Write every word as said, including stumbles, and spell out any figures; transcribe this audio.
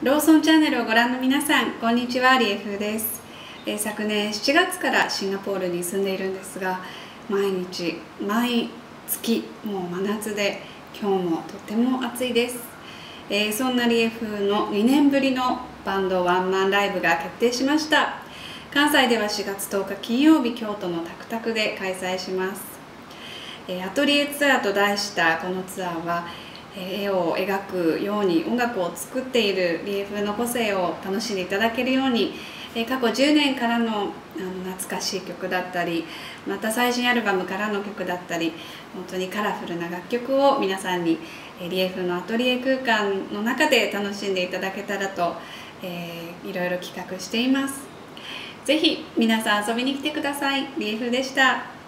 ローソンチャンネルをご覧の皆さん、こんにちは。リエフです。えー、昨年しちがつからシンガポールに住んでいるんですが、毎日毎月もう真夏で、今日もとっても暑いです。えー、そんなリエフのにねんぶりのバンドワンマンライブが決定しました。関西ではしがつとおか金曜日、京都のタクタクで開催します。えー、アトリエツアーと題したこのツアーは、絵を描くように音楽を作っているリエフの個性を楽しんでいただけるように、過去じゅうねんからのあの懐かしい曲だったり、また最新アルバムからの曲だったり、本当にカラフルな楽曲を皆さんにリエフのアトリエ空間の中で楽しんでいただけたらと、えー、いろいろ企画しています。ぜひ皆さん遊びに来てください。リエフでした。